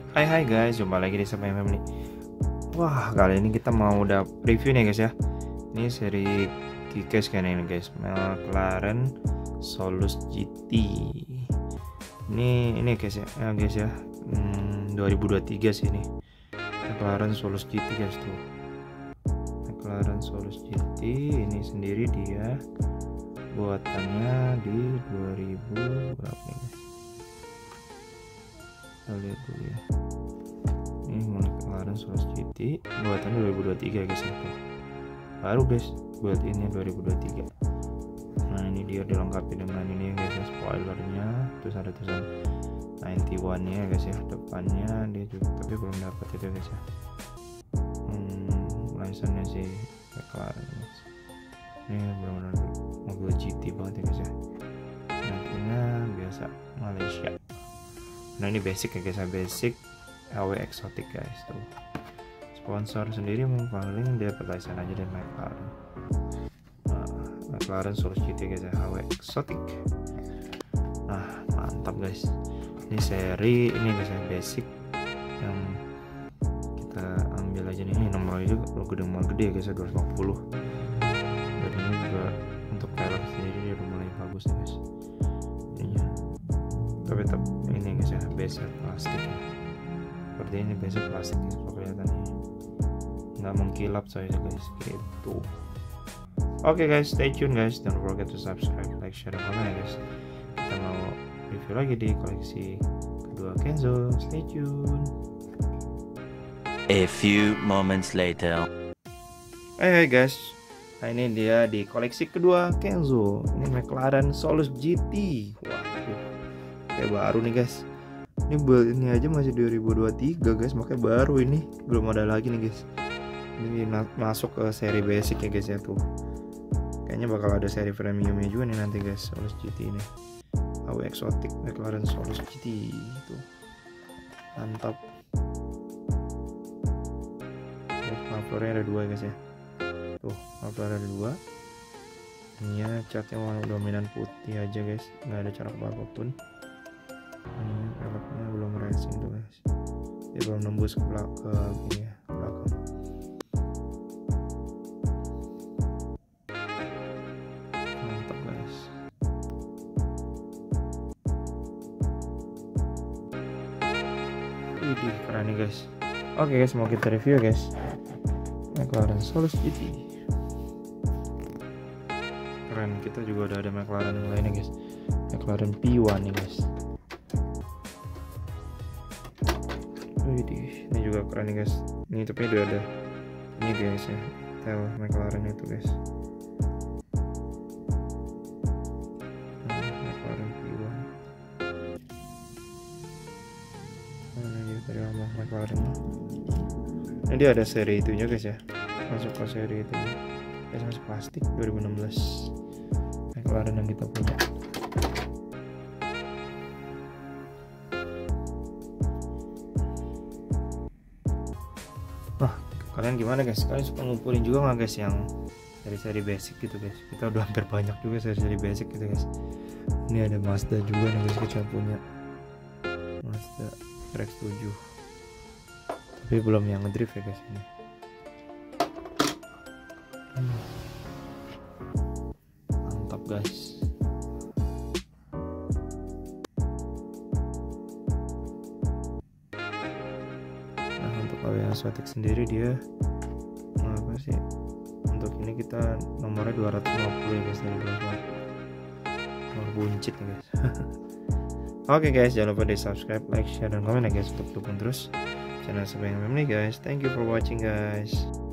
Hai guys, jumpa lagi di Sapeng Family. Wah, kali ini kita mau udah review nih guys ya. Ini seri Kikes kan ini guys, McLaren Solus GT. Ini guys ya, 2023 sih ini. McLaren Solus GT guys tuh. McLaren Solus GT ini sendiri dia buatannya di 2000 berapa ini? Kita lihat dulu ya. Ini McLaren Solus GT buatan 2023 guys ya. Baru guys buat ini 2023. Nah ini dia dilengkapi dengan ini guys ya, spoilernya, terus ada tulisan 91 nya guys ya, depannya dia juga, tapi belum dapat itu guys ya. License-nya sih McLaren guys. Ini benar-benar mobil GT banget ya guys ya. Nantinya biasa Malaysia. Nah ini basic ya guys ya, basic HW Exotic guys tuh. Sponsor sendiri paling dia license aja dari McLaren. McLaren Solus GT guys ya, HW Exotic. Nah mantap guys. Ini seri ini guys ya, basic yang kita ambil aja nih. Ini nomornya juga gede guys ya, 250. Dan ini juga untuk pelek sendiri dia udah mulai bagus ya guys. Ininya tapi tetap ini guys ya, base plastik ya. Seperti ini base plastik ya, kelihatannya nggak mengkilap saya guys gitu. Oke guys, stay tune guys, don't forget to subscribe, like, share, dan komen ya guys. Kita mau review lagi di koleksi kedua Kenzo. Stay tune. A few moments later. Hai guys, nah ini dia di koleksi kedua Kenzo. Ini McLaren Solus GT. Waduh, kayak baru nih guys. Ini build ini aja masih 2023 guys, makanya baru ini, belum ada lagi nih guys. Ini masuk ke seri basic ya guys ya tuh. Kayaknya bakal ada seri premiumnya juga nih nanti guys, Solus GT ini. HW Exotic McLaren Solus GT itu. Mantap. Mufflernya ada dua guys ya. Tuh, muffler ada dua. Ini ya catnya warna dominan putih aja guys, nggak ada corak apapun. Ini peleknya belum racing tuh guys, dia belum nembus ke belakang ini ya, belakang. Mantap guys. Widih, keren nih guys. Oke guys, mau kita review guys McLaren Solus GT. Keren, kita juga udah ada McLaren yang lainnya guys, McLaren P1 nih guys. Ini juga keren nih guys. Ini tapi udah ada ini guys ya, tail McLaren itu guys. McLaren P1. Ini dari lama McLaren. Ini dia ada seri itunya guys ya, masuk ke seri itu guys, masih plastik 2016 McLaren yang kita punya. Nah kalian gimana guys, kalian suka ngumpulin juga nggak guys yang seri-seri basic gitu guys? Kita udah hampir banyak juga seri-seri basic gitu guys. Ini ada Mazda juga nih guys, kita punya Mazda RX-7, tapi belum yang ngedrift ya guys ini. Mantap guys. Nah untuk HW Exotic sendiri dia apa sih, untuk ini kita nomornya 250 ya guys, dari 250 nomor buncit ya guys. Oke guys, jangan lupa di subscribe, like, share, dan komen ya guys, untuk dukung terus channel Sapeng Family guys. Thank you for watching guys.